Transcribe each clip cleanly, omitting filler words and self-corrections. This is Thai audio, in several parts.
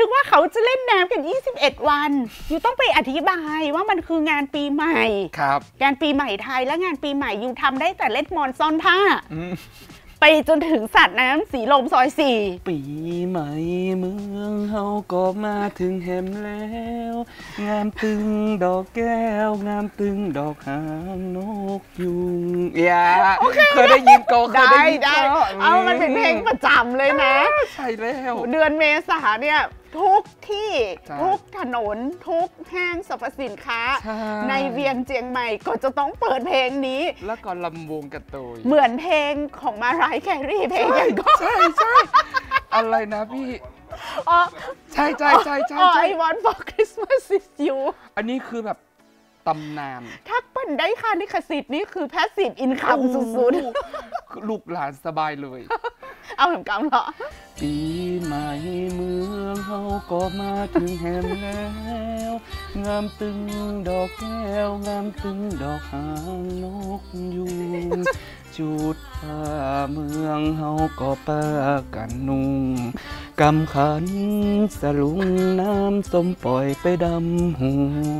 นึกว่าเขาจะเล่นน้ำกัน21 วันอยู่ต้องไปอธิบายว่ามันคืองานปีใหม่ครับงานปีใหม่ไทยและงานปีใหม่อยู่ทำได้แต่เล่นมอนซ่อนผ้าไปจนถึงสัตว์น้ำสีลมซอย4 ปีใหม่เมืองเฮาก็มาถึงแหมแล้วงามตึงดอกแก้วงามตึงดอกหางนกยุงเคยได้ยินก็เคยได้ยินเอามันเป็นเพลงประจำเลยนะใช่แล้วเดือนเมษาเนี่ยทุกที่ทุกถนนทุกห้างสรรพสินค้าในเวียงเจียงใหม่ก็จะต้องเปิดเพลงนี้แล้วก็ลำวงกระตุยเหมือนเพลงของมารายแครี่เพลงกันก็ใช่อะไรนะพี่ใช่ I want for Christmas is you อันนี้คือแบบตำนานถ้าเปิ้ลได้ค่าลิขสิทธิ์นี่คือแพสซีฟอินคัมสุดๆลูกหลานสบายเลยเอาเหมือนกันเหรอปีใหม่เมืองเฮาก็มาถึงแหมแล้วงามตึงดอกแก้วงามตึงดอกหางนกยุงจุดผ้าเมืองเฮาก็ป้ากันนุ่งกำขันสลุงน้ำส้มปล่อยไปดำหู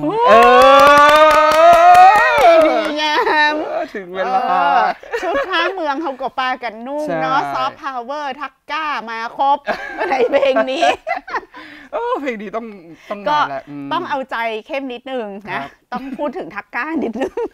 ดีงามถึงเวลาชุดผ้าเมืองเขาก็ปากันนุ่งเนาะซอฟต์พาวเวอร์ทักก้ามาครบในเพลงนี้เพลงนี้ต้องก็ต้องเอาใจเข้มนิดนึงนะต้องพูดถึงทักก้านิดนึง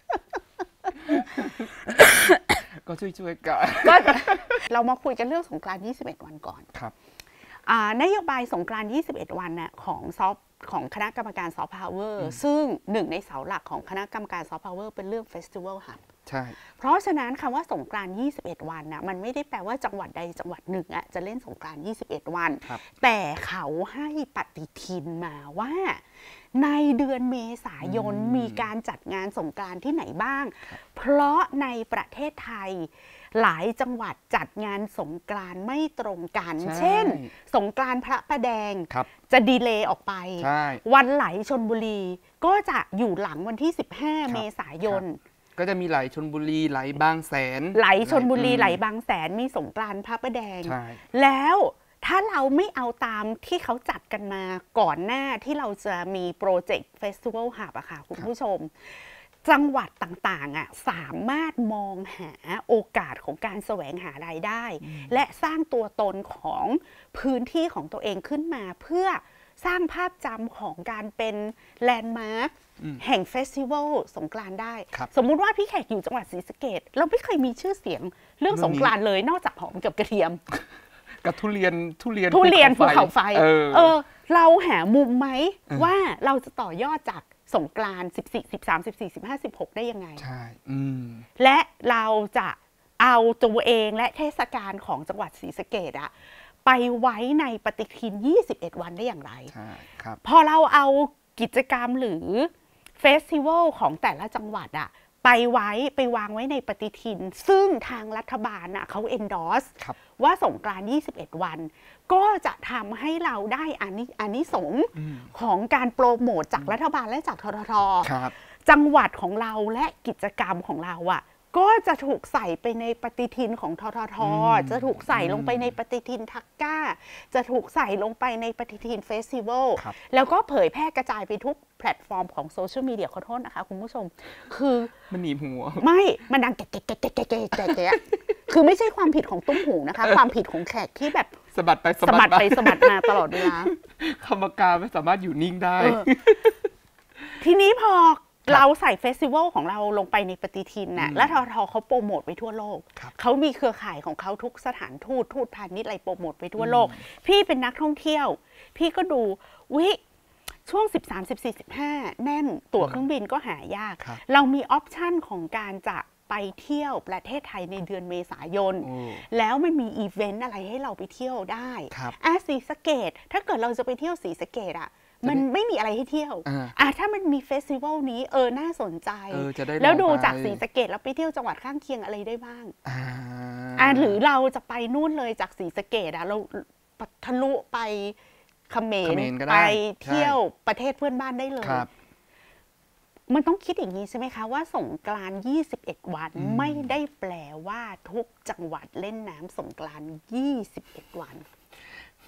ก็ช่วยกันเรามาคุยกันเรื่องสงกรานต์21 วันก่อนครับนโยบายสงกรานต์21 วันน่ะของคณะกรรมการซอฟต์พาวเวอร์ซึ่งหนึ่งในเสาหลักของคณะกรรมการซอฟต์พาวเวอร์เป็นเรื่องเฟสติวัลฮับใช่เพราะฉะนั้นคำว่าสงกรานต์21 วันน่ะมันไม่ได้แปลว่าจังหวัดใดจังหวัดหนึ่งอ่ะจะเล่นสงกรานต์21 วันแต่เขาให้ปฏิทินมาว่าในเดือนเมษายนมีการจัดงานสงกรานต์ที่ไหนบ้างเพราะในประเทศไทยหลายจังหวัดจัดงานสงกรานต์ไม่ตรงกันเช่นสงกรานต์พระประแดงจะดีเลย์ออกไปวันไหลชลบุรีก็จะอยู่หลังวันที่15 เมษายนก็จะมีไหลชลบุรีไหลบางแสนไหลชลบุรีไหลบางแสนมีสงกรานต์พระประแดงแล้วถ้าเราไม่เอาตามที่เขาจัดกันมาก่อนหน้าที่เราจะมีโปรเจกต์เฟสติวัลฮับอะค่ะคุณผู้ชมจังหวัดต่างๆสามารถมองหาโอกาสของการแสวงหารายได้และสร้างตัวตนของพื้นที่ของตัวเองขึ้นมาเพื่อสร้างภาพจำของการเป็นแลนด์มาร์คแห่งเฟสติวัลสงกรานต์ได้สมมุติว่าพี่แขกอยู่จังหวัดศรีสะเกษเราไม่เคยมีชื่อเสียงเรื่องสงกรานต์เลยนอกจากหอมกับกระเทียมกับทุเรียนภูเขาไฟเราหามุมไหมว่าเราจะต่อยอดจากสงกรานต์14 13 14 15 16ได้ยังไงใช่และเราจะเอาตัวเองและเทศกาลของจังหวัดศรีสะเกษไปไว้ในปฏิทิน21 วันได้อย่างไรพอเราเอากิจกรรมหรือเฟสติวัลของแต่ละจังหวัดไปวางไว้ในปฏิทินซึ่งทางรัฐบาลเขา endorse ว่าสงกรานต์21 วันก็จะทำให้เราได้อานิสงส์ของการโปรโมทจากรัฐบาลและจากททท.จังหวัดของเราและกิจกรรมของเราก็จะถูกใส่ไปในปฏิทินของททท.จะถูกใส่ลงไปในปฏิทินทักก้าจะถูกใส่ลงไปในปฏิทินเฟสติวัลแล้วก็เผยแพร่กระจายไปทุกแพลตฟอร์มของโซเชียลมีเดียขอโทษนะคะคุณผู้ชมคือมันหนีบหัวไม่มันดังแกะคือไม่ใช่ความผิดของตุ้มหูนะคะความผิดของแขกที่แบบสะบัดไปสะบัดไปสะบัดมาตลอดเวลากรรมการไม่สามารถอยู่นิ่งได้ทีนี้พอเราใส่เฟสติวัลของเราลงไปในปฏิทินและททเขาโปรโมทไปทั่วโลกเขามีเครือข่ายของเขาทุกสถานทูตพาณิชย์อะไรโปรโมทไปทั่วโลกพี่เป็นนักท่องเที่ยวพี่ก็ดูช่วง13 14 15แน่นตั๋วเครื่องบินก็หายากเรามีออปชันของการจะไปเที่ยวประเทศไทยในเดือนเมษายนแล้วมันมีอีเวนต์อะไรให้เราไปเที่ยวได้ศรีสะเกษถ้าเกิดเราจะไปเที่ยวศรีสะเกษมันไม่มีอะไรให้เที่ยวถ้ามันมีเฟสติวัลนี้น่าสนใจแล้วดูจากศรีสะเกษแล้วไปเที่ยวจังหวัดข้างเคียงอะไรได้บ้างหรือเราจะไปนู่นเลยจากศรีสะเกษเราทะลุไปเขมรไปเที่ยวประเทศเพื่อนบ้านได้เลยมันต้องคิดอย่างนี้ใช่ไหมคะว่าสงกรานต์21 วันไม่ได้แปลว่าทุกจังหวัดเล่นน้ำสงกรานต์21 วัน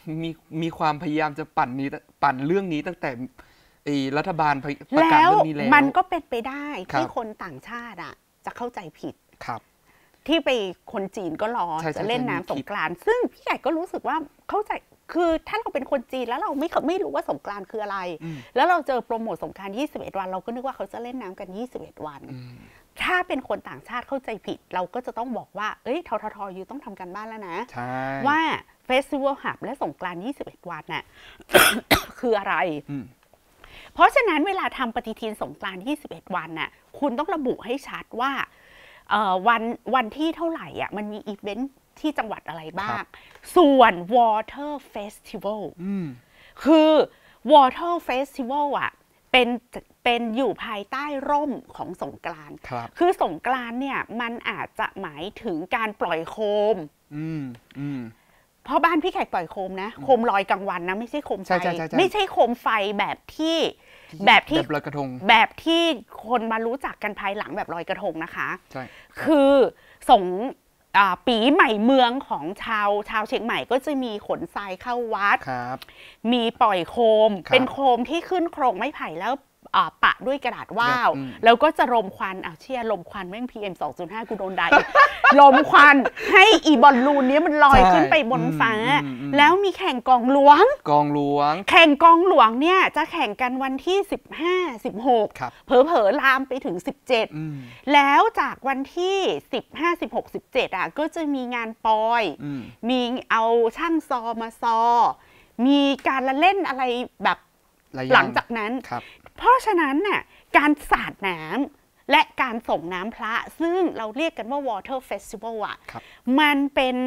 มีความพยายามจะปั่นเรื่องนี้ตั้งแต่รัฐบาลประกาศเรื่องนี้แล้วมันก็เป็นไปได้ที่คนต่างชาติจะเข้าใจผิดครับที่ไปคนจีนก็รอจะเล่นน้ำสงกรานต์ซึ่งพี่ใหญ่ก็รู้สึกว่าเข้าใจคือถ้าเราเป็นคนจีนแล้วเราไม่รู้ว่าสงกรานต์คืออะไรแล้วเราเจอโปรโมทสงกรานต์21 วันเราก็นึกว่าเขาจะเล่นน้ำกัน21 วันถ้าเป็นคนต่างชาติเข้าใจผิดเราก็จะต้องบอกว่าเอ้ยทททอยู่ต้องทำกันบ้านแล้วนะว่าเฟสติวัลหับและสงกรานต์21 วันน่ะ คืออะไรเพราะฉะนั้นเวลาทำปฏิทินสงกรานต์21 วันน่ะคุณต้องระบุให้ชัดว่าวันที่เท่าไหร่มันมีอีเวนท์ที่จังหวัดอะไรบ้างส่วน Water Festival คือ Water Festival เป็นอยู่ภายใต้ร่มของสงกรานต์คือสงกรานต์เนี่ยมันอาจจะหมายถึงการปล่อยโคมเพราะบ้านพี่แขกปล่อยโคมนะโคมลอยกลางวันนะไม่ใช่โคมไฟไม่ใช่โคมไฟแบบที่ลอยกระทงแบบที่คนมารู้จักกันภายหลังแบบลอยกระทงนะคะคือปีใหม่เมืองของชาวเชียงใหม่ก็จะมีขนทรายเข้าวัดมีปล่อยโคมเป็นโคมที่ขึ้นโครงไม้ไผ่แล้วปะด้วยกระดาษว่าวแล้วก็จะรมควันเชี่ยรมควันแม่ง PM 2.5 กูโดนด่ารมควันให้อีบอลลูนนี้มันลอยขึ้นไปบนฟ้าแล้วมีแข่งกองหลวงแข่งกองหลวงเนี่ยจะแข่งกันวันที่15 16เผลอๆลามไปถึง17แล้วจากวันที่15 16 17ก็จะมีงานปอยมีเอาช่างซอมาซอมีการละเล่นอะไรแบบหลังจากนั้นเพราะฉะนั้นน่ะการสาดน้ำและการส่งน้ำพระซึ่งเราเรียกกันว่า Water Festival มัน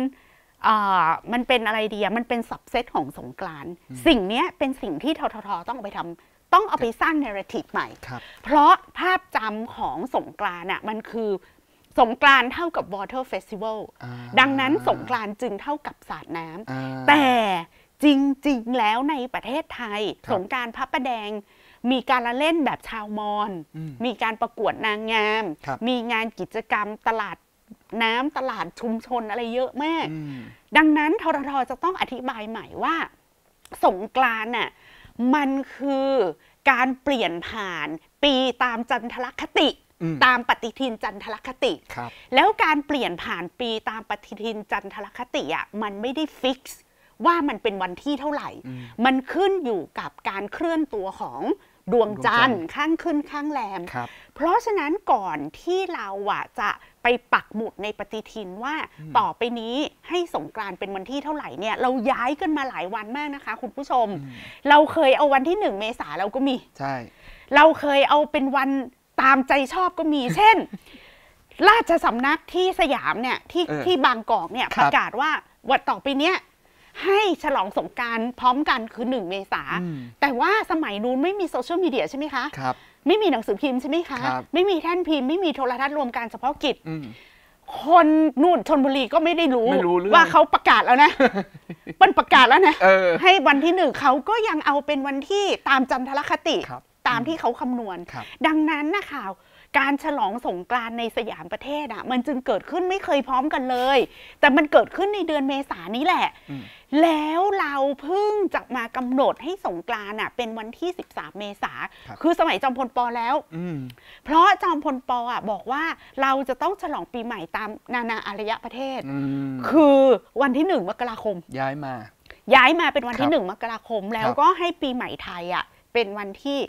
เป็นอะไรดีมันเป็นซับเซตของสงกรานต์สิ่งนี้เป็นสิ่งที่ทททต้องเอาไปทำต้องเอาไปสร้างเนเรทีฟใหม่เพราะภาพจำของสงกรานต์มันคือสงกรานต์เท่ากับ Water Festival ดังนั้นสงกรานต์จึงเท่ากับสาดน้ำแต่จริงๆแล้วในประเทศไทยสงกรานต์พระประแดงมีการละเล่นแบบชาวมอญมีการประกวดนางงามมีงานกิจกรรมตลาดน้ำตลาดชุมชนอะไรเยอะมากดังนั้นทททจะต้องอธิบายใหม่ว่าสงกรานต์น่ะมันคือการเปลี่ยนผ่านปีตามจันทรคติตามปฏิทินจันทรคติแล้วการเปลี่ยนผ่านปีตามปฏิทินจันทรคติมันไม่ได้ฟิกซ์ว่ามันเป็นวันที่เท่าไหร่มันขึ้นอยู่กับการเคลื่อนตัวของดวงจันทร์ข้างขึ้นข้างแรมเพราะฉะนั้นก่อนที่เราจะไปปักหมุดในปฏิทินว่าต่อไปนี้ให้สงกรานต์เป็นวันที่เท่าไหร่เนี่ยเราย้ายกันมาหลายวันมากนะคะคุณผู้ชมเราเคยเอาวันที่1 เมษายนเราก็มีใช่เราเคยเอาเป็นวันตามใจชอบก็มีเช่นราชสำนักที่สยามเนี่ยที่บางกอกเนี่ยประกาศว่าวันต่อไปเนี้ยให้ฉลองสงกรานต์พร้อมกันคือ1 เมษายนแต่ว่าสมัยนู้นไม่มีโซเชียลมีเดียใช่ไหมคะไม่มีหนังสือพิมพ์ใช่ไหมคะไม่มีแท่นพิมพ์ไม่มีโทรทัศน์รวมการเฉพาะกิจคนนู่นชลบุรีก็ไม่ได้รู้ว่าเขาประกาศแล้วนะมันประกาศแล้วนะให้วันที่1เขาก็ยังเอาเป็นวันที่ตามจันทรคติตามที่เขาคำนวณดังนั้นนะคะการฉลองสงกรานต์ในสยามประเทศมันจึงเกิดขึ้นไม่เคยพร้อมกันเลยแต่มันเกิดขึ้นในเดือนเมษายนนี้แหละแล้วเราเพิ่งจะมากำหนดให้สงกรานต์เป็นวันที่13 เมษายนคือสมัยจอมพลป.แล้วเพราะจอมพลป.บอกว่าเราจะต้องฉลองปีใหม่ตามนานาอารยประเทศคือวันที่1 มกราคมย้ายมาเป็นวันที่1 มกราคมแล้วก็ให้ปีใหม่ไทยเป็นวันที่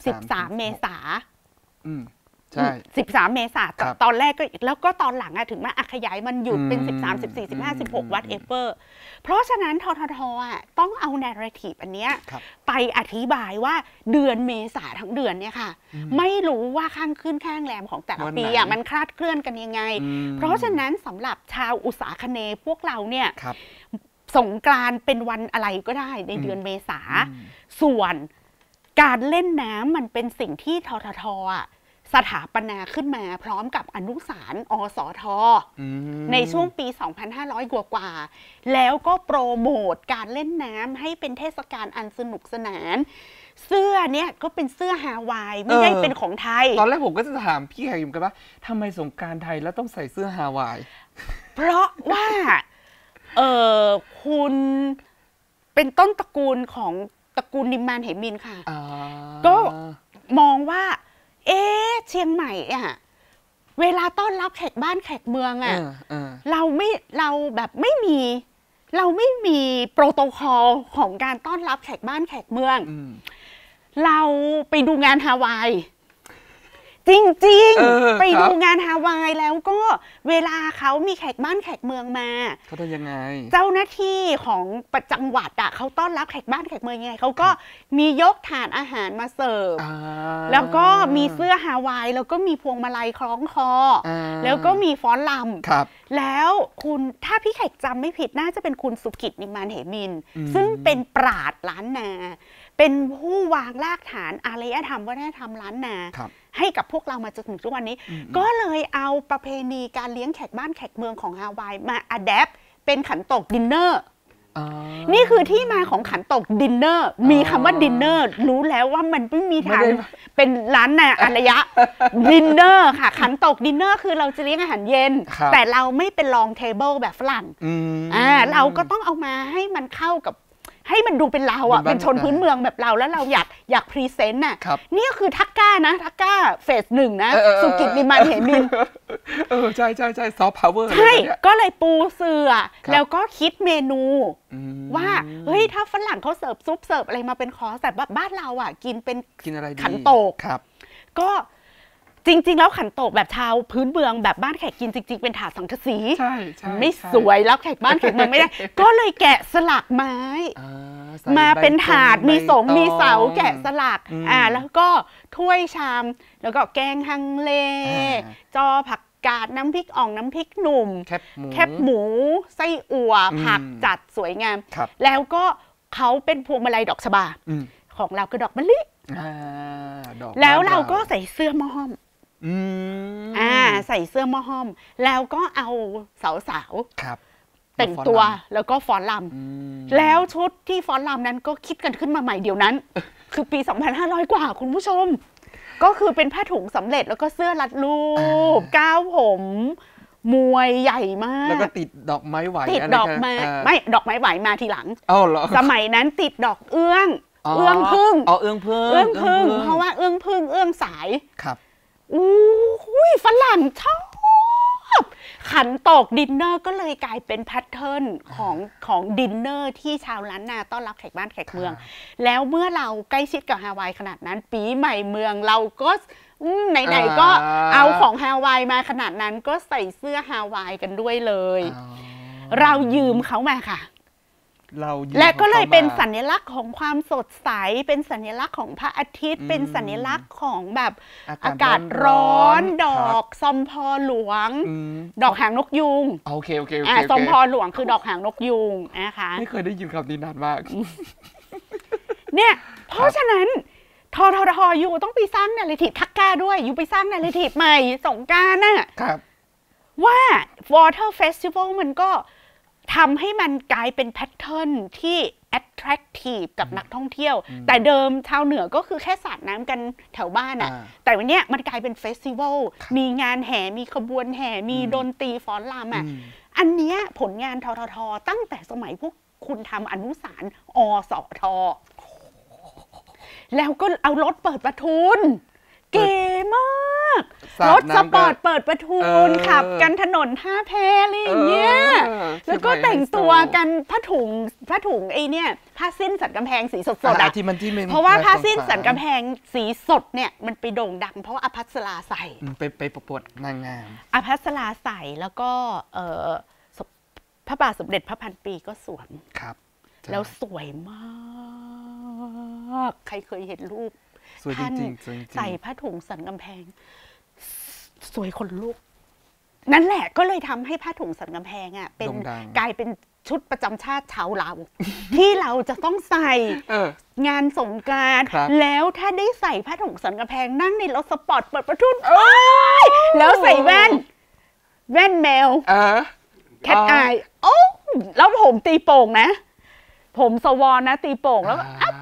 13 เมษายนใช่13 เมษายนตอนแรกก็แล้วก็ตอนหลังถึงมาขยายมันหยุดเป็น13 14 15 16 whatever เพราะฉะนั้นทททต้องเอา narrative อันเนี้ยไปอธิบายว่าเดือนเมษาทั้งเดือนเนี่ยค่ะไม่รู้ว่าข้างขึ้นข้างแรมของแต่ละปีมันคลาดเคลื่อนกันยังไงเพราะฉะนั้นสำหรับชาวอุตสาคเนย์พวกเราเนี่ยสงกรานต์เป็นวันอะไรก็ได้ในเดือนเมษาส่วนการเล่นน้ำมันเป็นสิ่งที่ทททสถาปนาขึ้นมาพร้อมกับอนุสารณ์อสท.ในช่วงปี 2500 กว่าแล้วก็โปรโมทการเล่นน้ำให้เป็นเทศกาลอันสนุกสนานเสื้อเนี่ยก็เป็นเสื้อฮาวายไม่ได้เป็นของไทยตอนแรกผมก็จะถามพี่แขกอยู่กันว่าทำไมสงกรานต์ไทยแล้วต้องใส่เสื้อฮาวายเพราะว่าคุณเป็นต้นตระกูลของตระกูลนิมมานเหมินค่ะอ่าก็มองว่าเชียงใหม่อะเวลาต้อนรับแขกบ้านแขกเมืองอะเราแบบไม่มีโปรโตคอลของการต้อนรับแขกบ้านแขกเมืองเราไปดูงานฮาวายจริงๆไปดูงานฮาวายแล้วก็เวลาเขามีแขกบ้านแขกเมืองมาเขาทำยังไงเจ้าหน้าที่ของประจังหวัดอะเขาต้อนรับแขกบ้านแขกเมืองยังไงเขาก็มียกถาดอาหารมาเสิร์ฟแล้วก็มีเสื้อฮาวายแล้วก็มีพวงมาลัยคล้องคอแล้วก็มีฟ้อนรำแล้วคุณถ้าพี่แขกจำไม่ผิดน่าจะเป็นคุณสุกิจนิมมานเหมินซึ่งเป็นปราชญ์ล้านนาเป็นผู้วางรากฐานอารยธรรมวัฒนธรรมล้านนาให้กับพวกเรามาจนถึงทุกวันนี้ก็เลยเอาประเพณีการเลี้ยงแขกบ้านแขกเมืองของฮาวายมาอัดแอปเป็นขันโตกดินเนอร์นี่คือที่มาของขันโตกดินเนอร์มีคำว่าดินเนอร์รู้แล้วว่ามันไม่มีทางเป็นร้านนาอารยะดินเนอร์ค่ะขันโตกดินเนอร์คือเราจะเลี้ยงอาหารเย็นแต่เราไม่เป็นลองเทเบิลแบบฝรั่งเราก็ต้องเอามาให้มันเข้ากับให้มันดูเป็นเราอ่ะเป็นชนพื้นเมืองแบบเราแล้วเราอยากพรีเซนต์น่ะนี่คือทักก้านะทักก้าเฟส 1นะสุกิจนิมมานเหมินใช่ซอฟต์พาวเวอร์ใช่ก็เลยปูเสือแล้วก็คิดเมนูว่าเฮ้ยถ้าฝรั่งเขาเสิร์ฟซุปเสิร์ฟอะไรมาเป็นคอร์สแต่บ้านเราอ่ะกินเป็นขันโตกก็จริงๆแล้วขันโตกแบบชาวพื้นเมืองแบบบ้านแขกกินจริงๆเป็นถาดสังกะสีไม่สวยแล้วแขกบ้านแขกเมืองไม่ได้ก็เลยแกะสลักไม้มาเป็นถาดมีมีเสาแกะสลักแล้วก็ถ้วยชามแล้วก็แกงฮังเลจอผักกาดน้ำพริกอ่องน้ำพริกหนุ่มแคบหมูไส้อั่วผักจัดสวยงามแล้วก็เขาเป็นพวงมาลัยดอกชบาของเราคือดอกมะลิแล้วเราก็ใส่เสื้อมอห้อมใส่เสื้อมอห้อมแล้วก็เอาสาวๆแต่งตัวแล้วก็ฟ้อนรำแล้วชุดที่ฟ้อนรำนั้นก็คิดกันขึ้นมาใหม่เดี๋ยวนั้นคือปี 2,500 กว่าคุณผู้ชมก็คือเป็นผ้าถุงสำเร็จแล้วก็เสื้อรัดรูปก้าวผมมวยใหญ่มากแล้วก็ติดดอกไม้ไหวติดดอกไม้ไม่ดอกไม้ไหวมาทีหลังสมัยนั้นติดดอกเอื้องพึ่งเอื้องพึ่งเพราะว่าเอื้องพึ่งเอื้องสายครับฝรั่งชอบขันโตกดินเนอร์ก็เลยกลายเป็นแพทเทิร์นของดินเนอร์ที่ชาวล้านนาต้อนรับแขกบ้านแขกเมืองแล้วเมื่อเราใกล้ชิดกับฮาวายขนาดนั้นปีใหม่เมืองเราก็ไหนๆก็เอาของฮาวายมาขนาดนั้นก็ใส่เสื้อฮาวายกันด้วยเลยเรายืมเขามาค่ะและก็เลยเป็นสัญลักษณ์ของความสดใสเป็นสัญลักษณ์ของพระอาทิตย์เป็นสัญลักษณ์ของแบบอากาศร้อนดอกซอมพอหลวงดอกหางนกยูงโอเคซอมพอหลวงคือดอกหางนกยูงนะคะไม่เคยได้ยินคำนี้นานมากเนี่ยเพราะฉะนั้นทอยู่ต้องไปสร้างนาเรทีฟทักก้าด้วยอยู่ไปสร้างนาเรทีฟใหม่สงกรานต์น่ะว่า Water Festival มันก็ทำให้มันกลายเป็นแพทเทิร์นที่ attractive กับนักท่องเที่ยวแต่เดิมชาวเหนือก็คือแค่สาดน้ำกันแถวบ้านอ่ะแต่วันนี้มันกลายเป็นเฟสติวัลมีงานแห่มีขบวนแห่มีดนตรีฟ้อนรำอ่ะอันเนี้ยผลงานทตั้งแต่สมัยพวกคุณทำอนุสารอสทแล้วก็เอารถเปิดประทุนเก๋มากรถสปอร์ตเปิดประทุนขับกันถนนท่าแพอะไรอย่างเงี้ยแล้วก็แต่งตัวกันผ้าถุงไอ้เนี่ยผ้าสิ้นสันกำแพงสีสดๆอะเพราะว่าผ้าสิ้นสันกำแพงสีสดเนี่ยมันไปโด่งดังเพราะว่าอภัสราใส่ไปประกวดนางงามอภัสราใส่แล้วก็พระบาทสมเด็จพระพันปีก็สวมแล้วสวยมากใครเคยเห็นรูปท่านใส่ผ้าถุงสันกำแพงสวยคนลุกนั่นแหละก็เลยทำให้ผ้าถุงสันกำแพงอ่ะเป็นกลายเป็นชุดประจำชาติชาวเราที่เราจะต้องใส่งานสงกรานต์แล้วถ้าได้ใส่ผ้าถุงสันกำแพงนั่งในรถสปอร์ตเปิดประทุนแล้วใส่แว่นแมวแคทอายโอ้แล้วผมตีโป่งนะผมสวอนนะตีโป่งแล้ว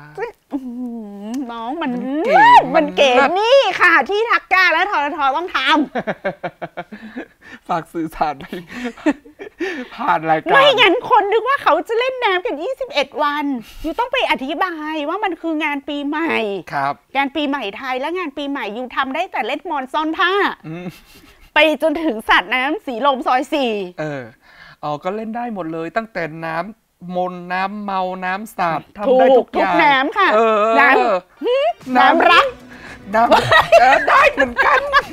น้องมันเก๋นี่ค่ะที่ทักก้าและทต้องทำฝากสื่อสารไปผ่านรายการไม่งั้นคนนึกว่าเขาจะเล่นน้ำกัน21 วันอยู่ต้องไปอธิบายว่ามันคืองานปีใหม่ครับงานปีใหม่ไทยและงานปีใหม่อยู่ทำได้แต่เล่นมอนซ่อนผ้าไปจนถึงสาดน้ำสีลมซอย4 ก็เล่นได้หมดเลยตั้งแต่น้ำมนน้ำเมาน้ำสาดทำได้ทุกอย่างน้ำค่ะน้ำรักได้เหมือนกัน